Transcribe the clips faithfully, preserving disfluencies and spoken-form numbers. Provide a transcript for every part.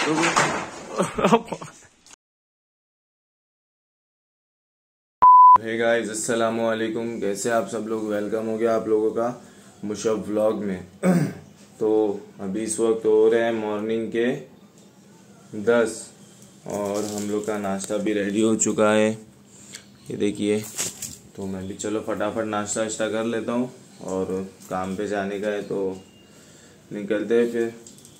Hey guys, अस्सलाम वालेकुम। कैसे आप सब लोग? वेलकम हो गया आप लोगों का मुशब व्लॉग में। तो अभी इस वक्त हो रहे हैं मॉर्निंग के दस और हम लोग का नाश्ता भी रेडी हो चुका है, ये देखिए। तो मैं भी चलो फटाफट नाश्ता वाश्ता कर लेता हूँ और काम पे जाने का है तो निकलते हैं फिर।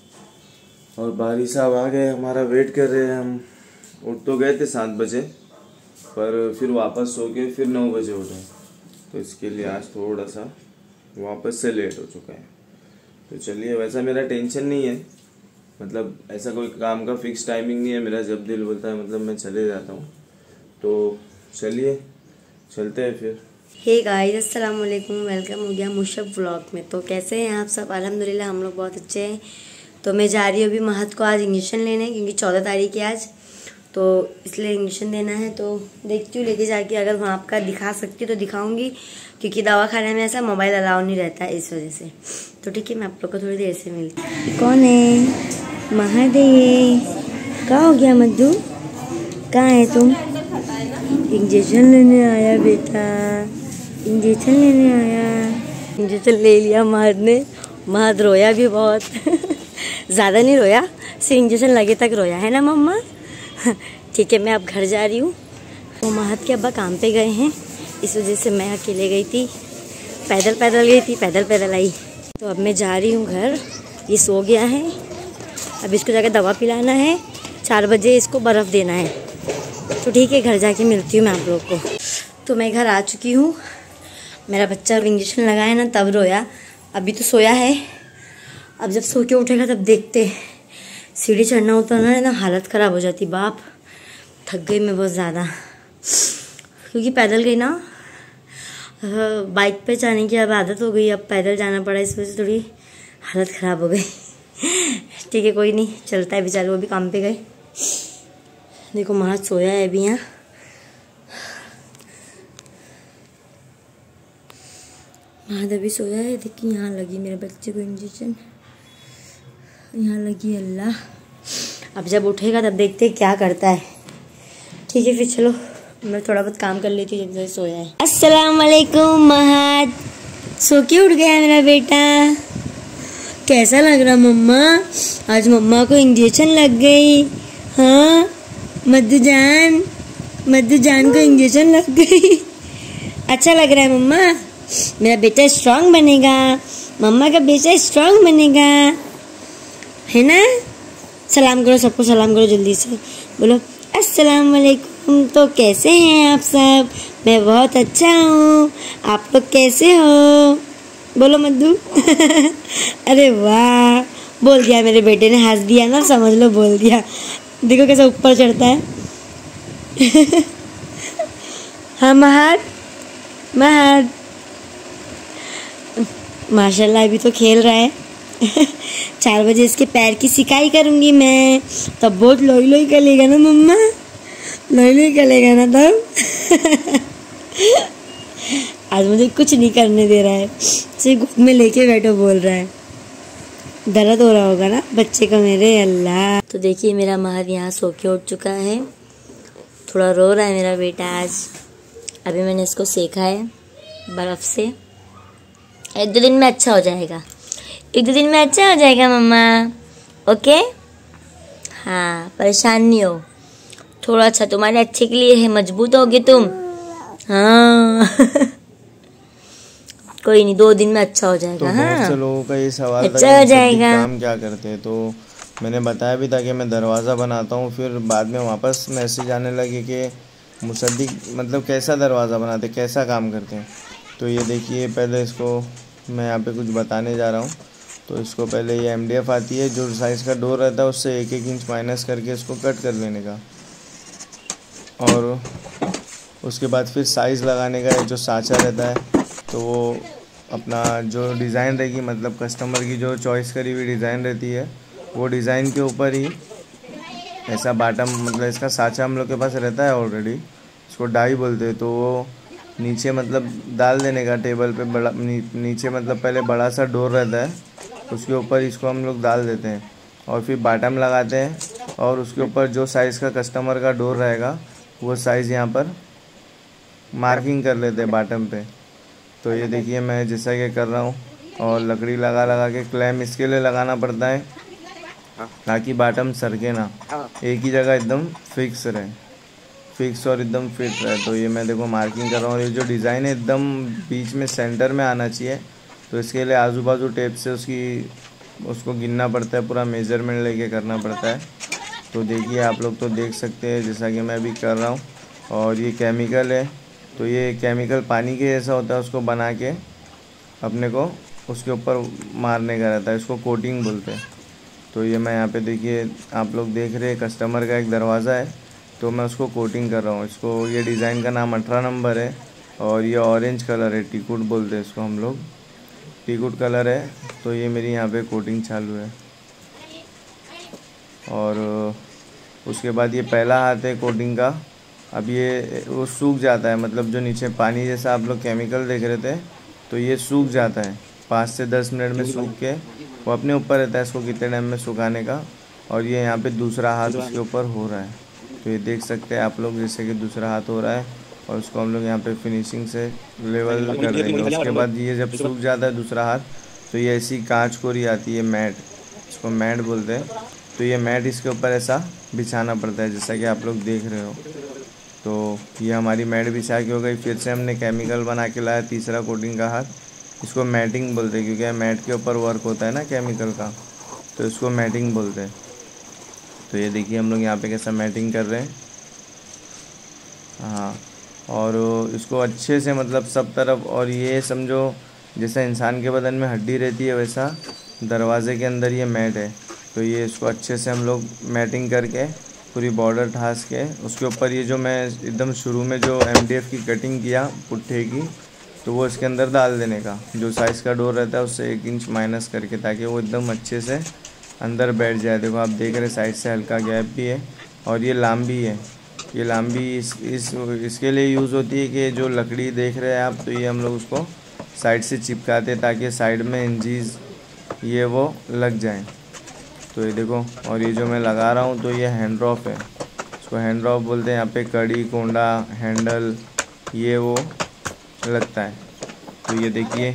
और बारी साहब आ गए, हमारा वेट कर रहे हैं। हम उठ तो गए थे सात बजे पर फिर वापस सो के फिर नौ बजे उठे, तो इसके लिए आज थोड़ा सा वापस से लेट हो चुका है। तो चलिए, वैसा मेरा टेंशन नहीं है, मतलब ऐसा कोई काम का फिक्स टाइमिंग नहीं है मेरा। जब दिल बोलता है मतलब मैं चले जाता हूँ। तो चलिए चलते हैं फिर। हे गाइस, अस्सलाम वालेकुम। वेलकम हो गया मुशब व्लॉग में। तो कैसे हैं आप सब? अल्हम्दुलिल्लाह हम लोग बहुत अच्छे हैं। तो मैं जा रही हूँ अभी महत को आज इंजेक्शन लेने, क्योंकि चौदह तारीख है आज, तो इसलिए इंजेक्शन देना है। तो देखती हूँ लेके जाके, अगर वहाँ आपका दिखा सकती हूँ तो दिखाऊंगी, क्योंकि दवा खाने में ऐसा मोबाइल अलाउ नहीं रहता है इस वजह से। तो ठीक है, मैं आप लोग को थोड़ी देर से मिलती हूँ। कौन है? महद है। क्या हो गया मद्दू? कहाँ है तुम? इंजेक्शन लेने आया बेटा, इंजेक्शन लेने आया। इंजेक्शन ले लिया महद ने। महद रोया भी बहुत। ज़्यादा नहीं रोया, सिर्फ इंजेक्शन लगे तक रोया है ना मम्मा? ठीक है, मैं अब घर जा रही हूँ। वो महद के अब्बा काम पे गए हैं, इस वजह से मैं अकेले गई थी। पैदल पैदल गई थी, पैदल पैदल आई। तो अब मैं जा रही हूँ घर। ये सो गया है, अब इसको जाकर दवा पिलाना है। चार बजे इसको बर्फ़ देना है। तो ठीक है, घर जाके मिलती हूँ मैं आप लोग को। तो मैं घर आ चुकी हूँ। मेरा बच्चा इंजेक्शन लगाया ना तब रोया, अभी तो सोया है। अब जब सो के उठेगा तब देखते। सीढ़ी चढ़ना उतरना है ना, हालत ख़राब हो जाती। बाप, थक गई मैं बहुत ज़्यादा, क्योंकि पैदल गई ना। बाइक पे जाने की अब आदत हो गई, अब पैदल जाना पड़ा, इस वजह से थोड़ी हालत ख़राब हो गई। ठीक है, कोई नहीं, चलता है बेचारे, वो भी काम पे गए। देखो महद सोया है अभी यहाँ। महद अभी सोया है। देखिए यहाँ लगी मेरे बच्चे को इंजेक्शन, यहाँ लगी। अल्लाह, अब जब उठेगा तब देखते क्या करता है। ठीक है, फिर चलो मैं थोड़ा बहुत काम कर लेती हूँ जब से सोया है। अस्सलाम वालेकुम महद। सो के उठ गया मेरा बेटा। कैसा लग रहा मम्मा? आज मम्मा को इंजेक्शन लग गई। हाँ मद्दू जान, मद्दू जान को इंजेक्शन लग गई। अच्छा लग रहा है मम्मा? मेरा बेटा स्ट्रांग बनेगा, मम्मा का बेटा स्ट्रांग बनेगा, है ना? सलाम करो सबको, सलाम करो जल्दी से, बोलो अस्सलाम वालेकुम। तो कैसे हैं आप सब? मैं बहुत अच्छा हूँ, आप लोग कैसे हो? बोलो मद्दू। अरे वाह, बोल दिया मेरे बेटे ने, हंस दिया ना, समझ लो बोल दिया। देखो कैसे ऊपर चढ़ता है। हाँ महद, महद माशाल्लाह अभी तो खेल रहा है। चार बजे इसके पैर की सिकाई करूंगी मैं, तब बहुत लोई लोई करेगा ना मम्मा, लोई लोई करेगा ना तब। आज मुझे कुछ नहीं करने दे रहा है, सिर्फ गोद में लेके बैठो बोल रहा है। दर्द हो रहा होगा ना बच्चे का मेरे। अल्लाह। तो देखिए मेरा महद यहाँ सो के उठ चुका है। थोड़ा रो रहा है मेरा बेटा आज। अभी मैंने इसको सेका है बर्फ़ से। एक दो दिन में अच्छा हो जाएगा, एक दो दिन में अच्छा हो जाएगा मम्मा, ओके? हाँ, परेशान नहीं हो। थोड़ा अच्छा तुम्हारे अच्छे के लिए है, मजबूत होगे तुम। हाँ। कोई नहीं, दो दिन में अच्छा हो जाएगा। तो हाँ, बहुत से लोगों का ये सवाल अच्छा हो जाएगा। काम क्या करते हैं, तो मैंने बताया भी था कि मैं दरवाज़ा बनाता हूँ। फिर बाद में वापस मैसेज आने लगे कि मुसद्दिक मतलब कैसा दरवाज़ा बनाते, कैसा काम करते हैं। तो ये देखिए, पहले इसको मैं यहाँ पे कुछ बताने जा रहा हूँ। तो इसको पहले ये एम डी एफ आती है, जो साइज़ का डोर रहता है उससे एक एक इंच माइनस करके इसको कट कर लेने का, और उसके बाद फिर साइज़ लगाने का। जो साँचा रहता है तो वो अपना जो डिज़ाइन रहेगी, मतलब कस्टमर की जो चॉइस करी हुई डिज़ाइन रहती है, वो डिज़ाइन के ऊपर ही ऐसा बाटम, मतलब इसका साँचा हम लोग के पास रहता है ऑलरेडी, इसको डाई बोलते हैं। तो वो नीचे मतलब डाल देने का टेबल पे, बड़ा नी, नीचे मतलब पहले बड़ा सा डोर रहता है, उसके ऊपर इसको हम लोग डाल देते हैं और फिर बाटम लगाते हैं। और उसके ऊपर जो साइज़ का कस्टमर का डोर रहेगा वो साइज़ यहाँ पर मार्किंग कर लेते हैं बॉटम पे। तो ये देखिए मैं जैसा कि कर रहा हूँ, और लकड़ी लगा लगा के क्लैम इसके लिए लगाना पड़ता है ताकि बॉटम सरके ना, एक ही जगह एकदम फिक्स रहे, फिक्स और एकदम फिट रहे। तो ये मैं देखो मार्किंग कर रहा हूँ। ये जो डिज़ाइन है एकदम बीच में सेंटर में आना चाहिए, तो इसके लिए आजू बाजू टेप से उसकी उसको गिनना पड़ता है, पूरा मेजरमेंट लेके करना पड़ता है। तो देखिए आप लोग तो देख सकते हैं जैसा कि मैं अभी कर रहा हूँ। और ये केमिकल है, तो ये केमिकल पानी के जैसा होता है, उसको बना के अपने को उसके ऊपर मारने का रहता है, इसको कोटिंग बोलते हैं। तो ये मैं यहाँ पे देखिए आप लोग देख रहे हैं कस्टमर का एक दरवाज़ा है, तो मैं उसको कोटिंग कर रहा हूँ। इसको ये डिज़ाइन का नाम अठारह नंबर है, और ये ऑरेंज कलर है, टीकुट बोलते हैं इसको हम लोग, टीकुट कलर है। तो ये मेरी यहाँ पे कोटिंग चालू है। और उसके बाद ये पहला हाथ है कोटिंग का। अब ये वो सूख जाता है, मतलब जो नीचे पानी जैसा आप लोग केमिकल देख रहे थे, तो ये सूख जाता है पाँच से दस मिनट में सूख के, वो अपने ऊपर रहता है इसको कितने टाइम में सुखाने का। और ये यहाँ पे दूसरा हाथ उसके ऊपर हो रहा है, तो ये देख सकते हैं आप लोग जैसे कि दूसरा हाथ हो रहा है, और उसको हम लोग यहाँ पे फिनिशिंग से लेवल कर देंगे। उसके बाद ये जब सूख जाता है दूसरा हाथ, तो ये ऐसी कांच कोरी आती है मैट, इसको मैट बोलते हैं। तो ये मैट इसके ऊपर ऐसा बिछाना पड़ता है जैसा कि आप लोग देख रहे हो। तो ये हमारी मैट बिछा के हो गई। फिर से हमने केमिकल बना के लाया तीसरा कोटिंग का हाथ, इसको मैटिंग बोलते हैं क्योंकि मैट के ऊपर वर्क होता है ना केमिकल का, तो इसको मैटिंग बोलते हैं। तो ये देखिए हम लोग यहाँ पे कैसा मैटिंग कर रहे हैं। हाँ, और इसको अच्छे से मतलब सब तरफ, और ये समझो जैसा इंसान के बदन में हड्डी रहती है वैसा दरवाजे के अंदर ये मैट है। तो ये इसको अच्छे से हम लोग मैटिंग करके पूरी बॉर्डर ठास के उसके ऊपर ये जो मैं एकदम शुरू में जो एमडीएफ की कटिंग किया पुट्ठे की, तो वो इसके अंदर डाल देने का। जो साइज़ का डोर रहता है उससे एक इंच माइनस करके, ताकि वो एकदम अच्छे से अंदर बैठ जाए। देखो आप देख रहे साइड से हल्का गैप भी है, और ये लाम्बी है। ये लाम्बी इस, इस इसके लिए यूज़ होती है कि जो लकड़ी देख रहे हैं आप, तो ये हम लोग उसको साइड से चिपकाते हैं ताकि साइड में इंजीज ये वो लग जाएं। तो ये देखो, और ये जो मैं लगा रहा हूँ तो ये हैंड ड्रॉप है, इसको हैंड ड्रॉप बोलते हैं। यहाँ पे कड़ी, कोंडा, हैंडल ये वो लगता है। तो ये देखिए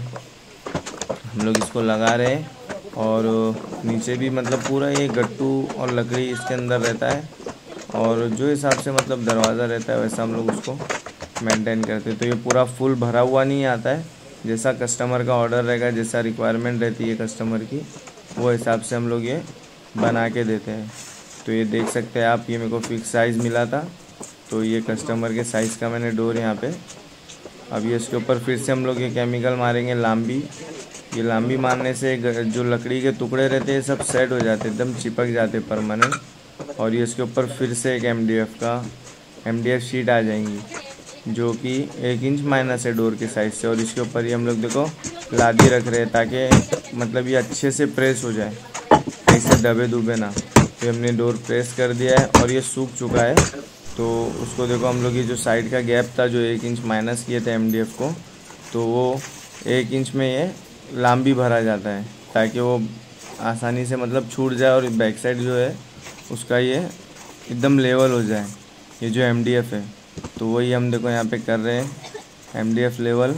हम लोग इसको लगा रहे हैं, और नीचे भी मतलब पूरा ये गट्टू और लकड़ी इसके अंदर रहता है, और जो हिसाब से मतलब दरवाज़ा रहता है वैसा हम लोग उसको मेंटेन करते हैं। तो ये पूरा फुल भरा हुआ नहीं आता है, जैसा कस्टमर का ऑर्डर रहेगा, जैसा रिक्वायरमेंट रहती है कस्टमर की, वो हिसाब से हम लोग ये बना के देते हैं। तो ये देख सकते हैं आप, ये मेरे को फिक्स साइज़ मिला था, तो ये कस्टमर के साइज़ का मैंने डोर यहाँ पे। अब ये इसके ऊपर फिर से हम लोग ये केमिकल मारेंगे लाम्बी। ये लाम्बी मारने से जो लकड़ी के टुकड़े रहते हैं सब सेट हो जाते, एकदम चिपक जाते परमानेंट। और ये इसके ऊपर फिर से एक एमडीएफ का एमडीएफ शीट आ जाएंगी, जो कि एक इंच माइनस है डोर के साइज़ से। और इसके ऊपर ये हम लोग देखो लादी रख रहे हैं ताकि मतलब ये अच्छे से प्रेस हो जाए, ऐसे दबे दुबे ना। तो हमने डोर प्रेस कर दिया है, और ये सूख चुका है। तो उसको देखो हम लोग ये जो साइड का गैप था जो एक इंच माइनस किए थे एमडीएफ को, तो वो एक इंच में ये लाम्बी भरा जाता है ताकि वो आसानी से मतलब छूट जाए, और बैक साइड जो है उसका ये एकदम लेवल हो जाए, ये जो एमडीएफ है। तो वही हम देखो यहाँ पे कर रहे हैं एमडीएफ लेवल।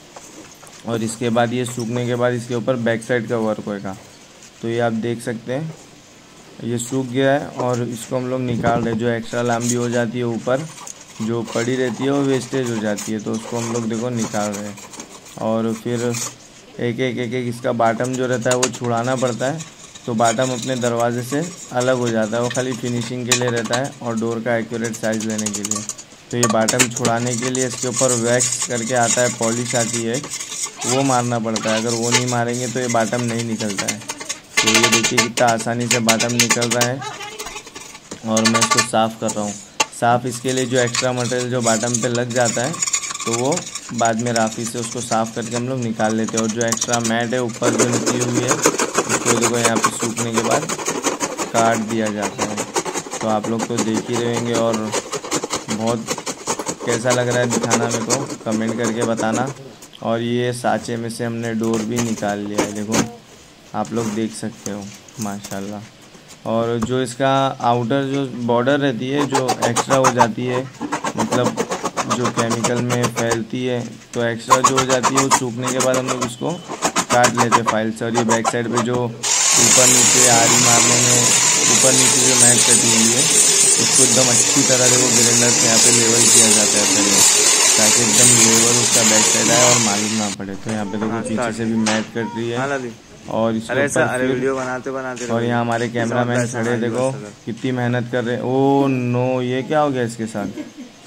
और इसके बाद ये सूखने के बाद इसके ऊपर बैक साइड का वर्क होएगा। तो ये आप देख सकते हैं ये सूख गया है, और इसको हम लोग निकाल रहे हैं। जो एक्स्ट्रा लाम्बी हो जाती है ऊपर जो पड़ी रहती है वो वेस्टेज हो जाती है, तो उसको हम लोग देखो निकाल रहे हैं। और फिर एक एक एक एक इसका बाटम जो रहता है वो छुड़ाना पड़ता है, तो बाटम अपने दरवाजे से अलग हो जाता है, वो खाली फिनिशिंग के लिए रहता है और डोर का एक्यूरेट साइज़ लेने के लिए। तो ये बाटम छुड़ाने के लिए इसके ऊपर वैक्स करके आता है, पॉलिश आती है, वो मारना पड़ता है। अगर वो नहीं मारेंगे तो ये बाटम नहीं निकलता है। तो ये देखिए कितना आसानी से बाटम निकल रहा है, और मैं इसको साफ़ कर रहा हूँ। साफ़ इसके लिए जो एक्स्ट्रा मटेरियल जो बाटम पे लग जाता है, तो वो बाद में राफी से उसको साफ़ करके हम लोग निकाल लेते हैं। और जो एक्स्ट्रा मैट है ऊपर जो निकली हुई है, उसको देखो यहाँ पे सूखने के बाद काट दिया जाता है। तो आप लोग तो देख ही रहेंगे, और बहुत कैसा लग रहा है दिखाना मेरे को कमेंट करके बताना। और ये साँचे में से हमने डोर भी निकाल लिया है, देखो आप लोग देख सकते हो माशाल्लाह। और जो इसका आउटर जो बॉर्डर रहती है जो एक्स्ट्रा हो जाती है, मतलब जो केमिकल में फैलती है तो एक्स्ट्रा जो हो जाती है वो सूखने के बाद हम लोग इसको काट लेते हैं फाइल से। और ये बैक साइड पे जो ऊपर नीचे आरी मारने में ऊपर नीचे जो मैट कटी हुई है उसको एकदम अच्छी तरह देखो ग्राइंडर से यहाँ पे लेवल किया जाता है पहले, ताकि एकदम लेवल उसका बैक साइड आए और मालूम ना पड़े। तो यहाँ पे देखो पीछे से भी मैट कट रही है और इसके ऊपर वीडियो बनाते बनाते और यहाँ हमारे कैमरा मैन खड़े देखो कितनी मेहनत कर रहे हैं। ओ नो, ये क्या हो गया इसके साथ?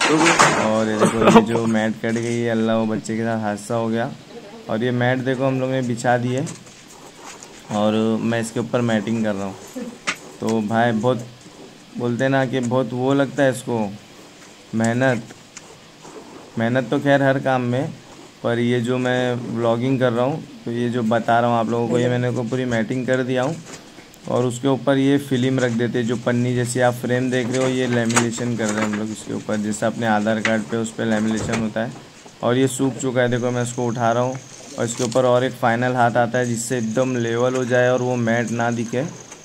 और ये देखो ये जो मैट कट गई है, अल्लाह वो बच्चे के साथ हादसा हो गया। और ये मैट देखो हम लोग ने बिछा दी है और मैं इसके ऊपर मैटिंग कर रहा हूँ। तो भाई बहुत बोलते हैं ना कि बहुत वो लगता है इसको मेहनत मेहनत तो खैर हर काम में, पर ये जो मैं व्लॉगिंग कर रहा हूँ तो ये जो बता रहा हूँ आप लोगों को, ये मैंने को पूरी मैटिंग कर दिया हूँ। और उसके ऊपर ये फिल्म रख देते, जो पन्नी जैसी आप फ्रेम देख रहे हो ये लेमिनेशन कर रहे हैं हम लोग इसके ऊपर, जैसे अपने आधार कार्ड पे उस पर लेमिनेशन होता है। और ये सूख चुका है देखो, मैं इसको उठा रहा हूँ और इसके ऊपर और एक फाइनल हाथ आता है जिससे एकदम लेवल हो जाए और वो मैट ना दिखे।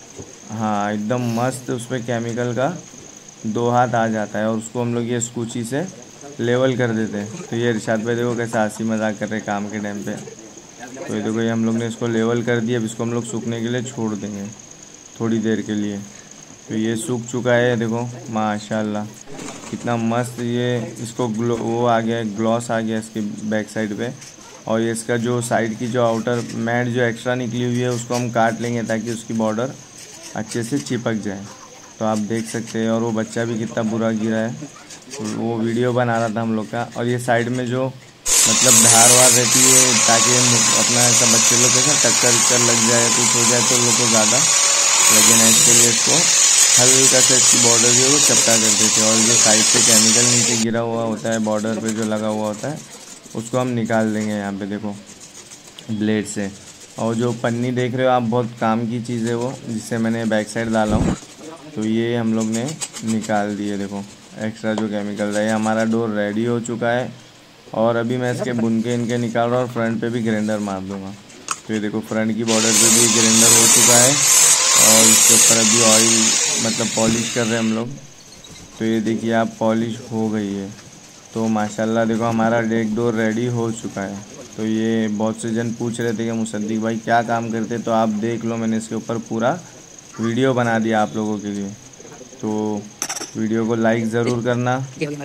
हाँ एकदम मस्त उस पर केमिकल का दो हाथ आ जाता है और उसको हम लोग ये स्कूची से लेवल कर देते हैं। तो ये इरशाद भाई देखो कैसे हंसी मजाक कर रहे काम के टाइम पे। तो ये देखो ये हम लोग ने इसको लेवल कर दिया, अब इसको हम लोग सूखने के लिए छोड़ देंगे थोड़ी देर के लिए। तो ये सूख चुका है देखो माशाल्लाह कितना मस्त, ये इसको ग्लो वो आ गया ग्लॉस आ गया इसके बैक साइड पे। और ये इसका जो साइड की जो आउटर मैट जो एक्स्ट्रा निकली हुई है उसको हम काट लेंगे ताकि उसकी बॉर्डर अच्छे से चिपक जाए। तो आप देख सकते हैं। और वो बच्चा भी कितना बुरा गिरा है, वो वीडियो बना रहा था हम लोग का। और ये साइड में जो मतलब धार वार रहती है ताकि अपना ऐसा बच्चे लोग कैसा टक्कर उक्कर लग जाए कुछ हो जाए तो लोग को ज़्यादा लगे ना, इसके लिए इसको हल्का सा इसकी बॉर्डर जो है वो चपटा कर देते हैं। और जो साइड से केमिकल नीचे गिरा हुआ होता है बॉर्डर पे जो लगा हुआ होता है उसको हम निकाल देंगे यहाँ पे देखो ब्लेड से। और जो पन्नी देख रहे हो आप बहुत काम की चीज़ है वो, जिससे मैंने बैक साइड डाला हूँ। तो ये हम लोग ने निकाल दिए देखो एक्स्ट्रा जो केमिकल रहा है। हमारा डोर रेडी हो चुका है और अभी मैं इसके बुन के इनके निकाल रहा हूँ और फ्रंट पे भी ग्राइंडर मार दूँगा। तो ये देखो फ्रंट की बॉर्डर पे भी ग्राइंडर हो चुका है और इसके ऊपर अभी ऑयल मतलब पॉलिश कर रहे हैं हम लोग। तो ये देखिए आप पॉलिश हो गई है। तो माशाल्लाह देखो हमारा डेक डोर रेडी हो चुका है। तो ये बहुत से जन पूछ रहे थे कि मुसद्दिक भाई क्या काम करते, तो आप देख लो मैंने इसके ऊपर पूरा वीडियो बना दिया आप लोगों के लिए। तो वीडियो को लाइक ज़रूर करना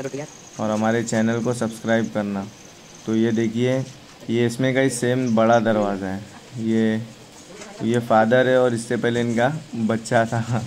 और हमारे चैनल को सब्सक्राइब करना। तो ये देखिए ये इसमें का ही सेम बड़ा दरवाज़ा है, ये ये फादर है और इससे पहले इनका बच्चा था।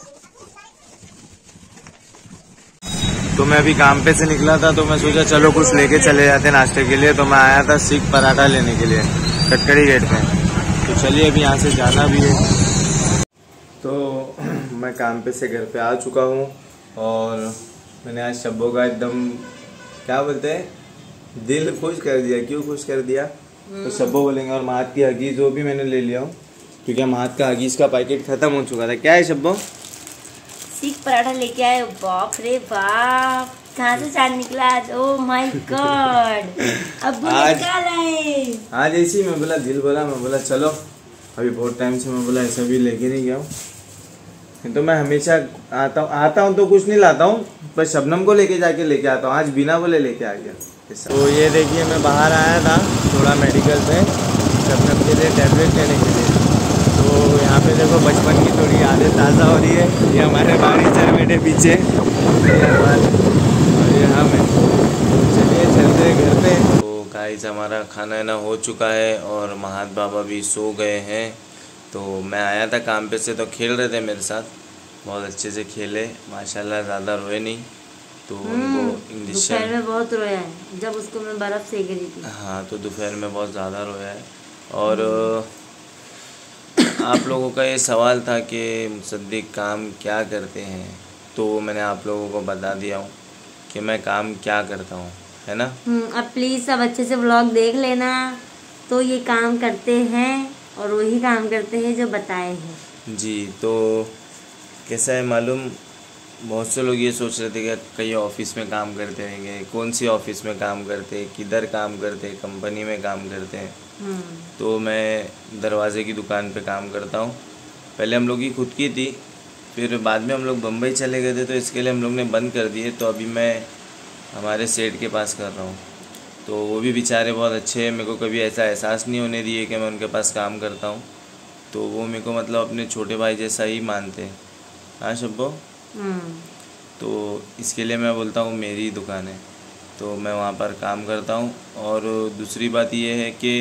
तो मैं अभी काम पे से निकला था तो मैं सोचा चलो कुछ लेके चले जाते नाश्ते के लिए। तो मैं आया था सीख पराठा लेने के लिए कटकड़ी गेट पे। तो चलिए अभी यहाँ से जाना भी है। तो मैं काम पे से घर पे आ चुका हूँ और मैंने आज शब्बों का एकदम क्या बोलते हैं दिल खुश कर दिया। क्यों खुश कर दिया तो शब्बों बोलेंगे। और मात की हगीज़ वो भी मैंने ले लिया हूँ क्योंकि मात का हगीज़ का पैकेट ख़त्म हो चुका था। क्या है शब्बों? सीख पराठा लेके आए। बाप रे बाप, कहाँ से चांद निकला आज? ओह माय गॉड, अब निकाल आए आज ऐसी मैं बोला दिल बोला मैं बोला चलो अभी बहुत टाइम से मैं बोला ऐसा भी लेके नहीं गया हूँ। तो मैं हमेशा आता हूँ आता हूँ तो कुछ नहीं लाता हूँ, पर शबनम को लेके जाके लेके आता हूँ। आज बिना बोले लेके आ गया। तो ये देखिए मैं बाहर आया था थोड़ा मेडिकल पे शबनम के लिए टैबलेट लेने के लिए। तो यहाँ पे देखो बचपन की थोड़ी यादें ताज़ा हो रही है। ये हमारे बाड़ी चल बेटे पीछे और ये हम हैं। चलिए चलते हैं घर पे। तो गाइस हमारा खाना ना हो चुका है और महात बाबा भी सो गए हैं। तो मैं आया था काम पे से तो खेल रहे थे मेरे साथ, बहुत अच्छे से खेले माशाल्लाह, ज़्यादा रोए नहीं। तो उनको इंजेक्शन दोपहर में बहुत रोया है जब उसको मैं बर्फ़ सेक रही थी। हाँ तो दोपहर में बहुत ज़्यादा रोया है। और आप लोगों का ये सवाल था कि मुसद्दिक काम क्या करते हैं, तो मैंने आप लोगों को बता दिया हूँ कि मैं काम क्या करता हूँ, है ना। अब प्लीज़ सब अच्छे से व्लॉग देख लेना। तो ये काम करते हैं और वही काम करते हैं जो बताए हैं जी। तो कैसा है मालूम, बहुत से लोग ये सोच रहे थे कि कहीं ऑफिस में काम करते रहेंगे, कौन सी ऑफिस में काम करते, किधर काम करते, कंपनी में काम करते हैं। तो मैं दरवाजे की दुकान पे काम करता हूँ। पहले हम लोग की खुद की थी, फिर बाद में हम लोग बम्बई चले गए थे, तो इसके लिए हम लोग ने बंद कर दिए। तो अभी मैं हमारे सेठ के पास कर रहा हूँ। तो वो भी बेचारे बहुत अच्छे हैं, मेरे को कभी ऐसा एहसास नहीं होने दिए कि मैं उनके पास काम करता हूँ। तो वो मेरे को मतलब अपने छोटे भाई जैसा ही मानते हैं। हाँ शब्बो। तो इसके लिए मैं बोलता हूँ मेरी दुकान है, तो मैं वहाँ पर काम करता हूँ। और दूसरी बात ये है कि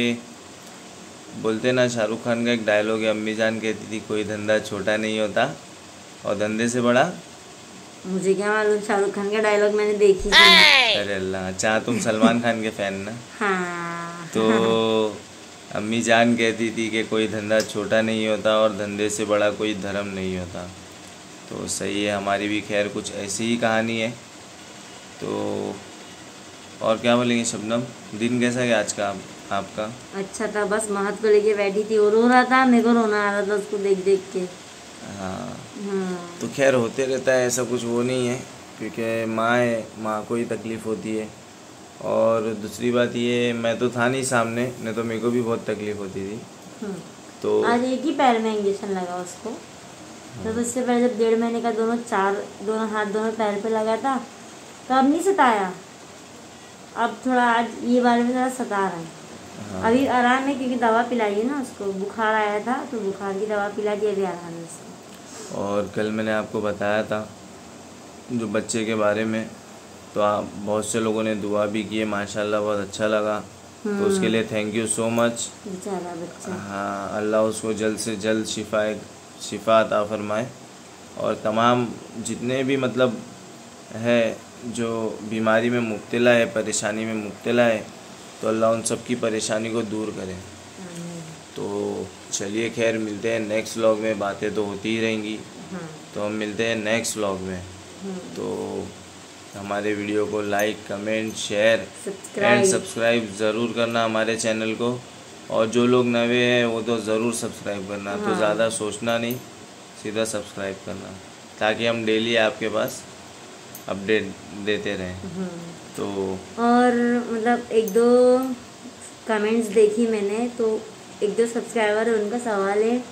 बोलते ना, शाहरुख खान का एक डायलॉग है, अम्मी जान कहती थी कोई धंधा छोटा नहीं होता और धंधे से बड़ा। मुझे क्या मालूम, शाहरुख खान का डायलॉग मैंने देखी थी। अरे अल्लाह, अच्छा तुम सलमान खान के फैन ना। हाँ। तो अम्मी जान कहती थी कि कोई धंधा छोटा नहीं होता और धंधे से बड़ा कोई धर्म नहीं होता। तो सही है, हमारी भी खैर कुछ ऐसी ही कहानी है। तो और क्या बोलेंगे शबनम, दिन कैसा गया आज का आप, आपका? अच्छा था, बस महत को लेके बैठी थी और रो रहा था, मेरे को रोना आ रहा था उसको देख देख के। हाँ, हाँ। तो खैर होते रहता है, ऐसा कुछ वो नहीं है, क्योंकि माँ है, माँ को ही तकलीफ़ होती है। और दूसरी बात ये, मैं तो था नहीं सामने, नहीं तो मेरे को भी बहुत तकलीफ़ होती थी। तो आज एक ही पैर में इंजेक्शन लगा उसको। तो उससे पहले जब डेढ़ महीने का दोनों चार दोनों हाथ दोनों पैर पे लगा था, तो अब नहीं सताया। अब थोड़ा आज ये बारे में ज़रा सता रहा है। हाँ। अभी आराम है, क्योंकि दवा पिलाई है ना उसको, बुखार आया था तो बुखार की दवा पिला दी, अभी आराम है उसको। और कल मैंने आपको बताया था जो बच्चे के बारे में, तो आप बहुत से लोगों ने दुआ भी की है, माशाल्लाह बहुत अच्छा लगा। तो उसके लिए थैंक यू सो मच। बेचारा बच्चा। हाँ, अल्लाह उसको जल्द से जल्द शिफा शिफा अता फरमाए। और तमाम जितने भी मतलब है जो बीमारी में मुब्तला है, परेशानी में मुब्तला है, तो अल्लाह उन सब की परेशानी को दूर करे। तो चलिए खैर, मिलते हैं नेक्स्ट व्लॉग में, बातें तो होती ही रहेंगी। तो हम मिलते हैं नेक्स्ट व्लॉग में। तो हमारे वीडियो को like, comment, share and subscribe ज़रूर करना हमारे चैनल को। और जो लोग नए हैं वो तो ज़रूर सब्सक्राइब करना। हाँ। तो ज़्यादा सोचना नहीं, सीधा सब्सक्राइब करना, ताकि हम डेली आपके पास अपडेट देते रहें। तो और मतलब एक दो कमेंट्स देखी मैंने, तो एक दो सब्सक्राइबर है, उनका सवाल है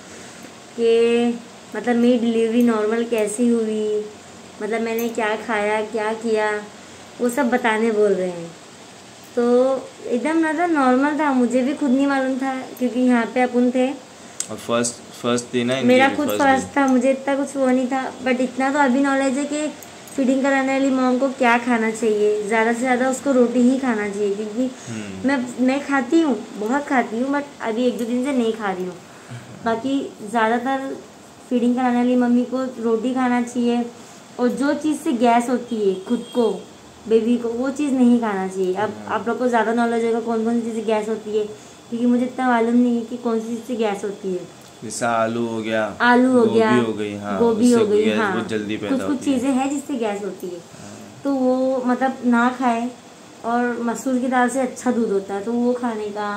कि मतलब मेरी डिलीवरी नॉर्मल कैसी हुई, मतलब मैंने क्या खाया क्या किया, वो सब बताने बोल रहे हैं। तो एकदम मतलब नॉर्मल था, मुझे भी खुद नहीं मालूम था, क्योंकि यहाँ पे अपन थे और फर्स्ट फर्स्ट दिन है मेरा खुद फर्स्ट था, मुझे इतना कुछ वो नहीं था। बट इतना तो अभी नॉलेज है कि फीडिंग कराने वाली मॉम को क्या खाना चाहिए, ज़्यादा से ज़्यादा उसको रोटी ही खाना चाहिए, क्योंकि मैं मैं खाती हूँ, बहुत खाती हूँ, बट अभी एक दो दिन से नहीं खा रही हूँ। बाकी ज़्यादातर फीडिंग कराने वाली मम्मी को रोटी खाना चाहिए, और जो चीज़ से गैस होती है खुद को, बेबी को, वो चीज़ नहीं खाना चाहिए। अब आप लोग को ज़्यादा नॉलेज होगा कौन कौन सी चीज़ से गैस होती है, क्योंकि मुझे इतना मालूम नहीं है कि कौन सी चीज़ से गैस होती है। जैसा आलू हो गया, आलू हो गया, गोभी हो गई, हाँ, गोभी हो गई, हाँ, बहुत जल्दी पैदा कुछ कुछ चीज़ें हैं जिससे गैस होती है। तो वो मतलब ना खाए, और मसूर की दाल से अच्छा दूध होता है, तो वो खाने का,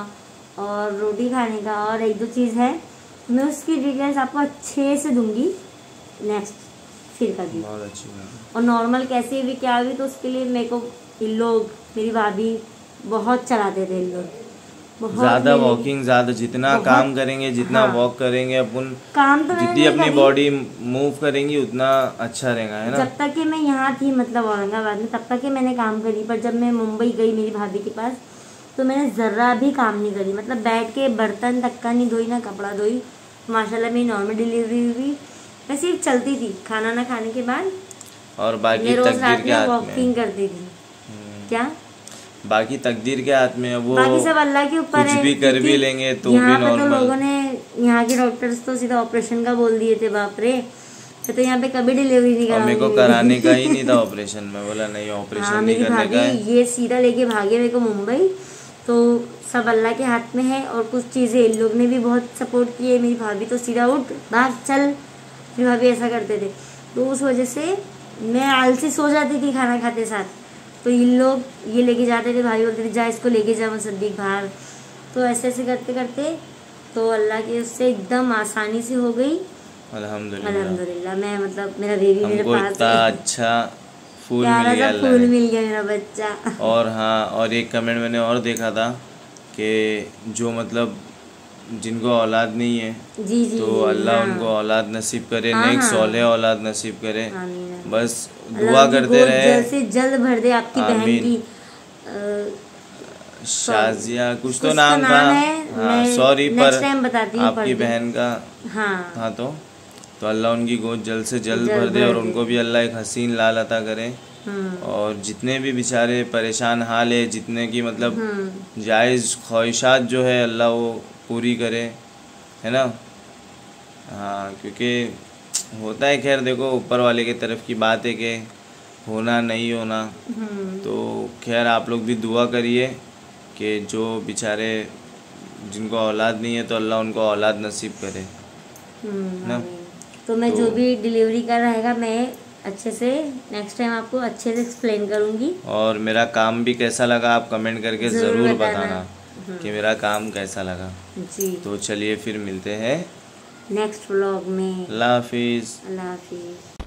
और रोटी खाने का, और एक दो चीज़ है, मैं उसकी डिटेल्स आपको अच्छे से दूंगी नेक्स्ट फिर कभी। बहुत अच्छी बात। और नॉर्मल कैसे भी क्या भी, तो उसके लिए मेरे को इन लोग, मेरी भाभी बहुत चलाते थे, इन लोग ज्यादा वॉकिंग, ज्यादा जितना काम करेंगे, जितना हाँ, वॉक करेंगे अपन, काम तो जितनी अपनी बॉडी मूव करेंगी उतना अच्छा रहेगा, है ना। जब तक कि मैं यहाँ थी मतलब औरंगाबाद में, तब तक कि मैंने काम करी, पर जब मैं मुंबई गई मेरी भाभी के पास, तो मैंने जर्रा भी काम नहीं करी, मतलब बैठ के बर्तन तक का नहीं धोई, ना कपड़ा धोई। माशाल्लाह मेरी नॉर्मल डिलीवरी हुई, मैं सिर्फ चलती थी खाना ना खाने के बाद, और बाकी रोज रात में वॉकिंग करती थी। क्या बाकी तकदीर के हाथ में है, वो बाकी सब अल्लाह के ऊपर है। कुछ भी कर भी लेंगे तो भी नॉर्मल। तो लोगों ने, यहाँ के डॉक्टर्स तो सीधा ऑपरेशन का बोल दिए थे, बाप रे, तो यहाँ पे कभी डिलीवरी नहीं कराऊंगी। मेरे को कराने का ही नहीं था ऑपरेशन, मैं बोला नहीं ऑपरेशन हाँ, नहीं करने का है। ये सीधा लेके भागे मेरे को मुंबई। तो सब अल्लाह के हाथ में है, और कुछ चीज़ें इन लोग ने भी बहुत सपोर्ट की है। मेरी भाभी तो सीधा उठ भाग चल, मेरी भाभी ऐसा करते थे, तो उस वजह से मैं आलसी सो जाती थी खाना खाते साथ। तो इन लोग ये लेके जाते थे, भाई बोलते थे जा इसको लेके जा मुसद्दीक बाहर। तो ऐसे ऐसे करते करते तो अल्लाह के उससे एकदम आसानी से हो गई, अल्हम्दुलिल्लाह अल्हम्दुलिल्लाह। मैं मतलब मेरा बेबी मेरे पास इतना अच्छा फूल मिल गया, फूल मिल गया मेरा बच्चा। और हाँ, और एक कमेंट मैंने और देखा था कि जो मतलब जिनको औलाद नहीं है जी जी तो जी, अल्लाह हाँ। उनको औलाद नसीब करे, हाँ, नेक हाँ। सौले औलाद नसीब करे। आमीन। बस अल्लाह दुआ उनकी करते गोद रहे। जल्द से जल्द भर दे आपकी बहन आमीन। की। अ, शाजिया कुछ कुछ तो तो नाम नाम था। है, हाँ मैं सॉरी, नेक्स्ट पर टाइम बताती हूँ, आपकी पढ़ के। बहन का हाँ, था तो तो अल्लाह उनकी गोद जल्द से जल्द जल्द भर दे भर और दे। उनको भी अल्लाह एक हसीन लाल अता करे। हम्म और जितने भी बेचारे परेशान हाल है, जितने की मतलब हम्म जायज़ ख्वाहिशात जो है अल्लाह वो पूरी करे, है ना। हाँ, क्योंकि होता है, खैर देखो ऊपर वाले की तरफ की बात है कि होना नहीं होना। हम्म तो खैर आप लोग भी दुआ करिए कि जो बेचारे जिनको औलाद नहीं है तो अल्लाह उनको औलाद नसीब करे हम्म ना। आमीन। तो मैं तो जो भी डिलीवरी का रहेगा मैं अच्छे से नेक्स्ट टाइम आपको अच्छे से एक्सप्लेन करूँगी। और मेरा काम भी कैसा लगा आप कमेंट करके ज़रूर ज़रूर बताना। बताना कि मेरा काम कैसा लगा। जी, तो चलिए फिर मिलते हैं नेक्स्ट व्लॉग में। अल्लाह हाफिज़। अल्लाह हाफिज़।